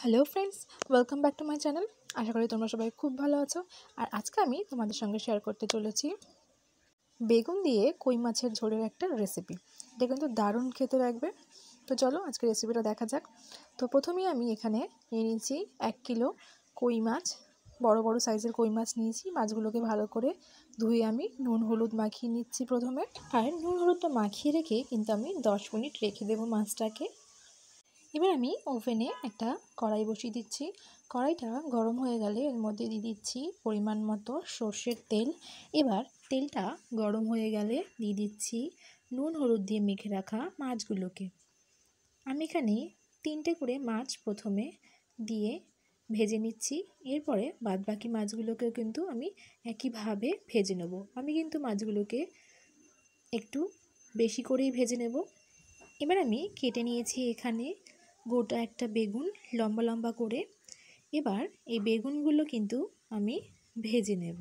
Hello friends, welcome back to my channel. আশা করি তোমরা সবাই খুব ভালো আছো। আর আজকে আমি তোমাদের সঙ্গে শেয়ার করতে চলেছি বেগুন দিয়ে কই মাছের ঝোলের একটা রেসিপি। এটা কিন্তু দারুণ খেতে লাগবে। তো চলো আজকে রেসিপিটা দেখা যাক। তো প্রথমেই আমি এখানে নিয়ে নিয়েছি 1 কিলো কই মাছ। বড় বড় সাইজের কই মাছ নিয়েছি। মাছগুলোকে ভালো করে ধুয়ে আমি নুন হলুদ মাখিয়ে নিচ্ছি প্রথমে। আর নুন হলুদটা মাখিয়ে রেখে কিন্তু আমি 10 মিনিট রেখে দেবো মাছটাকে। এবার আমি ওভেনে একটা কড়াই বসিয়ে দিচ্ছি। কড়াইটা গরম হয়ে গেলে এর মধ্যে দিয়ে দিচ্ছি পরিমাণ মতো সর্ষের তেল। এবার তেলটা গরম হয়ে গেলে দিয়ে দিচ্ছি নুন হলুদ দিয়ে মেখে রাখা মাছগুলোকে। আমি এখানে 3টে করে মাছ প্রথমে দিয়ে ভেজে নিচ্ছি। এরপরে বাদবাকি মাছগুলোকেও কিন্তু আমি একইভাবে ভেজে নেব। আমি কিন্তু মাছগুলোকে একটু বেশি করেই ভেজে নেব। এবার আমি কেটে নিয়েছি এখানে গোটা একটা বেগুন লম্বা লম্বা করে। এবার এই বেগুনগুলো কিন্তু আমি ভেজে নেব।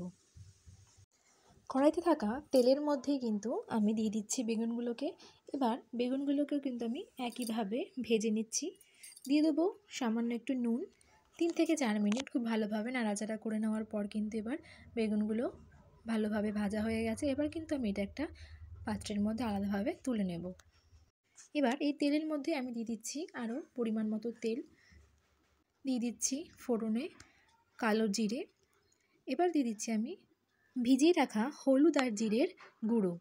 কড়াইতে থাকা তেলের মধ্যেই কিন্তু আমি দিয়ে দিচ্ছি বেগুনগুলোকে। এবার বেগুনগুলোকেও কিন্তু আমি একইভাবে ভেজে নিচ্ছি। দিয়ে দেবো সামান্য একটু নুন। 3 থেকে 4 মিনিট খুব ভালোভাবে নাড়াচাড়া করে নেওয়ার পর কিন্তু এবার বেগুনগুলো ভালোভাবে ভাজা হয়ে গেছে। এবার কিন্তু আমি এটা একটা পাত্রের মধ্যে আলাদাভাবে তুলে নেব। এবার এই তেলের মধ্যে আমি দিয়ে দিচ্ছি আরও পরিমাণ মতো তেল। দিয়ে দিচ্ছি ফোড়নে কালো জিরে। এবার দিয়ে দিচ্ছি আমি ভিজিয়ে রাখা হলুদ আর জিরের গুঁড়ো।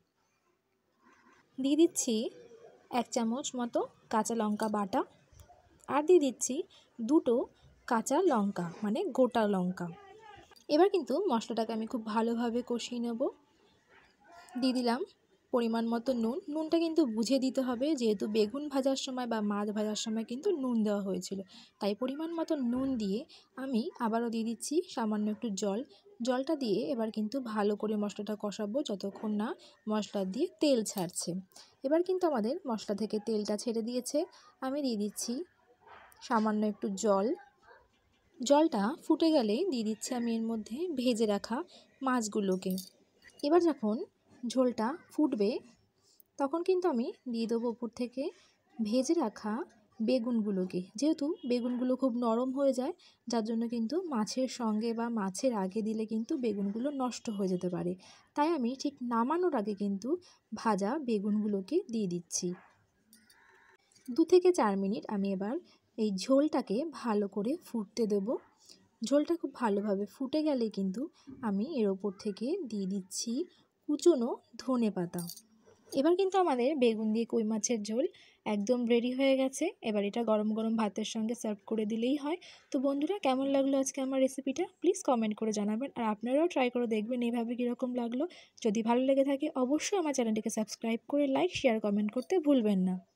দিয়ে দিচ্ছি 1 চামচ মতো কাঁচা লঙ্কা বাটা। আর দিয়ে দিচ্ছি 2টো কাঁচা লঙ্কা মানে গোটা লঙ্কা। এবার কিন্তু মশলাটাকে আমি খুব ভালোভাবে কষিয়ে নেব। দিয়ে দিলাম পরিমাণ মতো নুন। নুনটা কিন্তু বুঝে দিতে হবে, যেহেতু বেগুন ভাজার সময় বা মাছ ভাজার সময় কিন্তু নুন দেওয়া হয়েছিল। তাই পরিমাণ মতো নুন দিয়ে আমি আবারও দিয়ে দিচ্ছি সামান্য একটু জল। জলটা দিয়ে এবার কিন্তু ভালো করে মশলাটা কষাবো যতক্ষণ না মশলা দিয়ে তেল ছাড়ছে। এবার কিন্তু আমাদের মশলা থেকে তেলটা ছেড়ে দিয়েছে। আমি দিয়ে দিচ্ছি সামান্য একটু জল। জলটা ফুটে গেলে দিয়ে দিচ্ছি আমি এর মধ্যে ভেজে রাখা মাছগুলোকে। এবার যখন ঝোলটা ফুটবে তখন কিন্তু আমি দিয়ে দেবো উপর থেকে ভেজে রাখা বেগুনগুলোকে। যেহেতু বেগুনগুলো খুব নরম হয়ে যায়, যার জন্য কিন্তু মাছের সঙ্গে বা মাছের আগে দিলে কিন্তু বেগুনগুলো নষ্ট হয়ে যেতে পারে। তাই আমি ঠিক নামানোর আগে কিন্তু ভাজা বেগুনগুলোকে দিয়ে দিচ্ছি। 2 থেকে 4 মিনিট আমি এবার এই ঝোলটাকে ভালো করে ফুটতে দেব। ঝোলটা খুব ভালোভাবে ফুটে গেলে কিন্তু আমি এর ওপর থেকে দিয়ে দিচ্ছি কুচনো ধনেপাতা। এবার কিন্তু আমাদের বেগুন দিয়ে কই মাছের ঝোল একদম রেডি হয়ে গেছে। এবার এটা গরম গরম ভাতের সঙ্গে সার্ভ করে দিলেই হয়। তো বন্ধুরা, কেমন লাগলো আজকে আমার রেসিপিটা প্লিজ কমেন্ট করে জানাবেন। আর আপনারাও ট্রাই করে দেখবেন এইভাবে কীরকম লাগলো। যদি ভালো লেগে থাকে অবশ্যই আমার চ্যানেলটিকে সাবস্ক্রাইব করে লাইক শেয়ার কমেন্ট করতে ভুলবেন না।